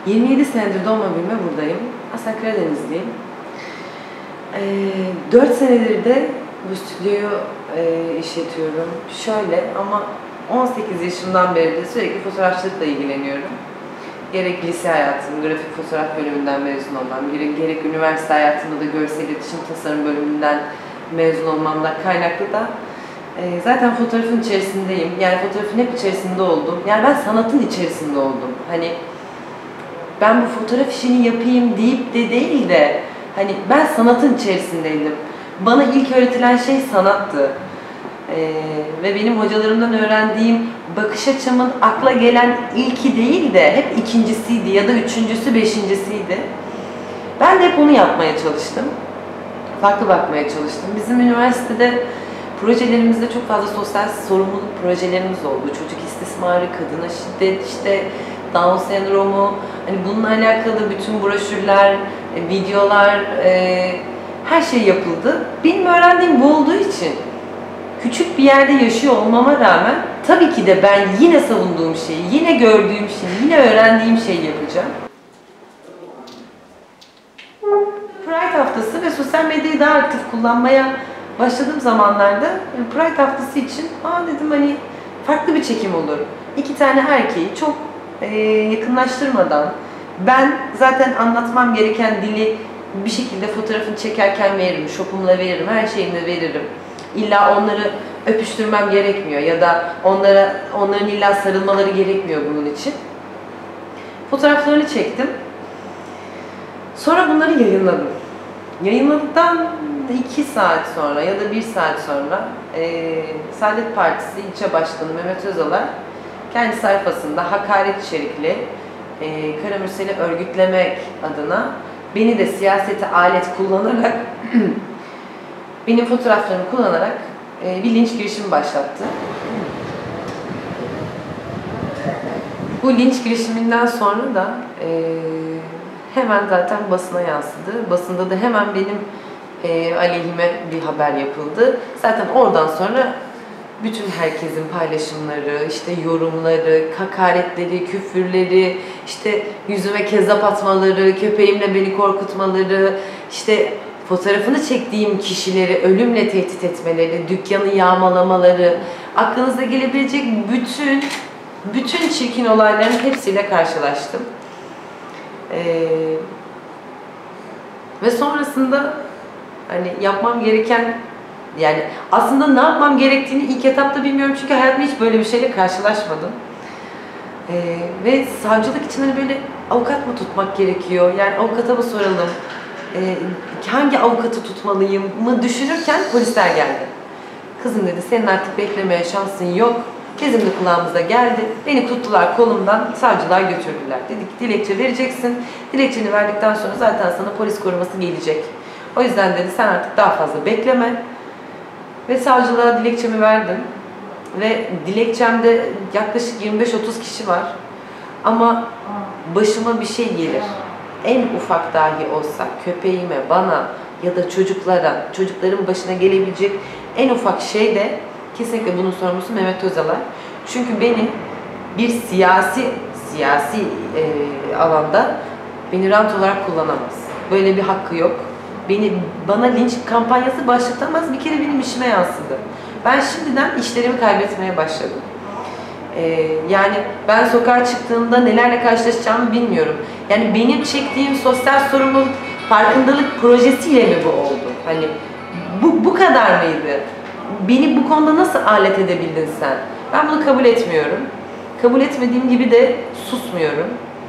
27 senedir doğma büyüme buradayım. Aslında Karadenizliyim. 4 senedir de bu stüdyoyu işletiyorum. Şöyle ama 18 yaşımdan beri de sürekli fotoğrafçılıkla ilgileniyorum. Gerek lise hayatım, grafik fotoğraf bölümünden mezun olmam, gerek üniversite hayatımda da görsel iletişim tasarım bölümünden mezun olmamdan kaynaklı da zaten fotoğrafın içerisindeyim. Yani fotoğrafın hep içerisinde oldum. Yani ben sanatın içerisinde oldum. Hani ben bu fotoğraf işini yapayım deyip de değil de hani ben sanatın içerisindeydim. Bana ilk öğretilen şey sanattı. Ve benim hocalarımdan öğrendiğim bakış açımın akla gelen ilki değil de hep ikincisiydi ya da üçüncüsü, beşincisiydi. Ben de hep onu yapmaya çalıştım. Farklı bakmaya çalıştım. Bizim üniversitede projelerimizde çok fazla sosyal sorumluluk projelerimiz oldu. Çocuk istismarı, kadına şiddet, işte Down sendromu, hani bununla alakalı bütün broşürler, videolar, her şey yapıldı. Benim öğrendiğim bu olduğu için küçük bir yerde yaşıyor olmama rağmen tabii ki de ben yine savunduğum şeyi, yine gördüğüm şeyi, yine öğrendiğim şeyi yapacağım. Pride haftası ve sosyal medyayı daha aktif kullanmaya başladığım zamanlarda Pride haftası için dedim hani farklı bir çekim olur. 2 tane erkeği çok yakınlaştırmadan ben zaten anlatmam gereken dili bir şekilde fotoğrafını çekerken veririm, şopumla veririm, her şeyimle veririm. İlla onları öpüştürmem gerekmiyor ya da onların illa sarılmaları gerekmiyor bunun için. Fotoğraflarını çektim. Sonra bunları yayınladım. Yayınladıktan 2 saat sonra ya da 1 saat sonra Saadet Partisi İlçe Başkanı Mehmet Özal'a kendi sayfasında hakaret içerikli Karamürsel'i örgütlemek adına beni de siyasete alet kullanarak benim fotoğraflarımı kullanarak bir linç girişimi başlattı. Bu linç girişiminden sonra da hemen zaten basına yansıdı. Basında da hemen benim aleyhime bir haber yapıldı. Zaten oradan sonra bütün herkesin paylaşımları, işte yorumları, hakaretleri, küfürleri, işte yüzüme kezzap atmaları, köpeğimle beni korkutmaları, işte fotoğrafını çektiğim kişileri ölümle tehdit etmeleri, dükkanı yağmalamaları, aklınıza gelebilecek bütün çirkin olayların hepsiyle karşılaştım. Ve sonrasında hani yapmam gereken, yani aslında ne yapmam gerektiğini ilk etapta bilmiyorum çünkü hayatımda hiç böyle bir şeyle karşılaşmadım. Ve savcılık için hani böyle avukat mı tutmak gerekiyor? Yani avukata mı soralım? Hangi avukatı tutmalıyım mı düşünürken polisler geldi. Kızım dedi, senin artık beklemeye şansın yok. Bizim de kulağımıza geldi. Beni tuttular kolumdan, savcılığa götürdüler. Dedik dilekçe vereceksin. Dilekçeni verdikten sonra zaten sana polis koruması gelecek. O yüzden dedi sen artık daha fazla bekleme. Ve savcılığa dilekçemi verdim. Ve dilekçemde yaklaşık 25-30 kişi var. Ama başıma bir şey gelir. En ufak dahi olsa köpeğime, bana ya da çocukların başına gelebilecek en ufak şey de kesinlikle bunun sorumlusu Mehmet Özal'a. Çünkü beni bir siyasi alanda beni rant olarak kullanamaz. Böyle bir hakkı yok. Bana linç kampanyası başlatamaz. Bir kere benim işime yansıdı. Ben şimdiden işlerimi kaybetmeye başladım. Yani ben sokağa çıktığımda nelerle karşılaşacağımı bilmiyorum. Yani benim çektiğim sosyal sorumluluk farkındalık projesiyle mi bu oldu? Hani bu kadar mıydı? Beni bu konuda nasıl alet edebildin sen? Ben bunu kabul etmiyorum. Kabul etmediğim gibi de susmuyorum.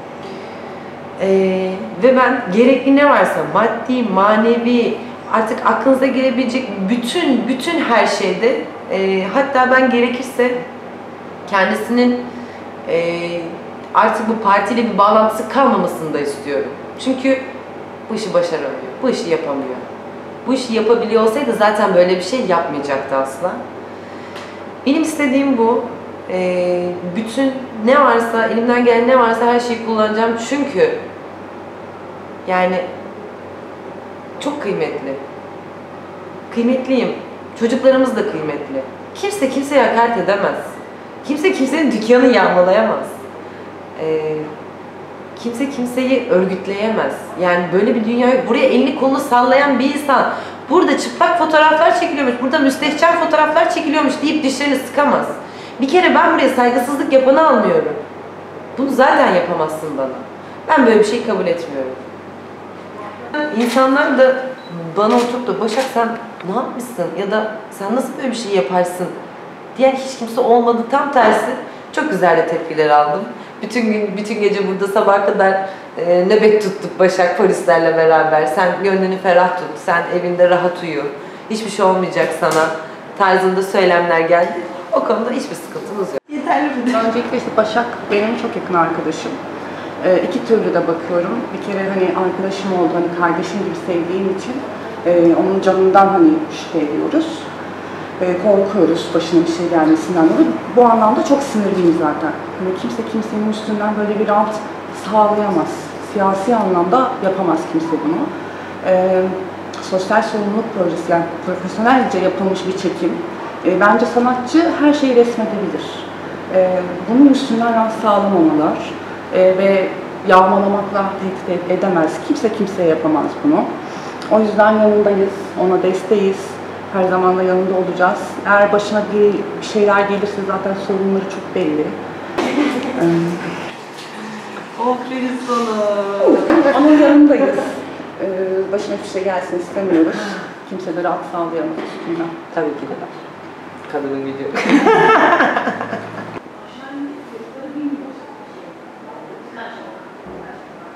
Ve ben gerekli ne varsa maddi, manevi, artık aklınıza gelebilecek bütün her şeyde hatta ben gerekirse kendisinin artık bu partiyle bir bağlantısı kalmamasını da istiyorum. Çünkü bu işi başaramıyor, bu işi yapamıyor. Bu işi yapabiliyor olsaydı zaten böyle bir şey yapmayacaktı asla. Benim istediğim bu. Bütün ne varsa, elimden gelen ne varsa her şeyi kullanacağım. Çünkü yani çok kıymetli. Kıymetliyim. Çocuklarımız da kıymetli. Kimse kimseye hakaret edemez. Kimse kimsenin dükkanını yağmalayamaz. kimse kimseyi örgütleyemez. Yani böyle bir dünya yok. Buraya elini kolunu sallayan bir insan burada çıplak fotoğraflar çekiliyormuş, burada müstehcen fotoğraflar çekiliyormuş deyip dişlerini sıkamaz. Bir kere ben buraya saygısızlık yapanı almıyorum. Bunu zaten yapamazsın bana. Ben böyle bir şey kabul etmiyorum. İnsanlar da bana oturup da Başak sen ne yapmışsın ya da sen nasıl böyle bir şey yaparsın diyen hiç kimse olmadı. Tam tersi çok güzel de tepkiler aldım. Bütün gün, bütün gece burada sabaha kadar nöbet tuttuk Başak polislerle beraber. Sen gönlünü ferah tut, sen evinde rahat uyu. Hiçbir şey olmayacak sana tarzında söylemler geldi. O konuda hiçbir sıkıntımız yok. Yeterli mi? Öncelikle işte Başak benim çok yakın arkadaşım. İki türlü de bakıyorum. Bir kere hani arkadaşım oldu, hani kardeşim gibi sevdiğim için onun canından hani şüphe ediyoruz. Korkuyoruz başına bir şey gelmesinden dolayı. Bu anlamda çok sinirliyim zaten. Hani kimse kimsenin üstünden böyle bir rant sağlayamaz. Siyasi anlamda yapamaz kimse bunu. Sosyal sorumluluk projesi, yani profesyonelce yapılmış bir çekim. Bence sanatçı her şeyi resmedebilir. Bunun üstünden rant sağlamamalar ve yağmalamakla tehdit edemez. Kimse kimseye yapamaz bunu. O yüzden yanındayız, ona desteğiz. Her zaman da yanında olacağız. Eğer başına bir şeyler gelirse zaten sorunları çok belli. Aferin sana. Onun yanındayız. Başına bir şey gelsin istemiyoruz. Kimse de rahat sağlayamaz üstünden. Tabii ki de. Kadının gücü.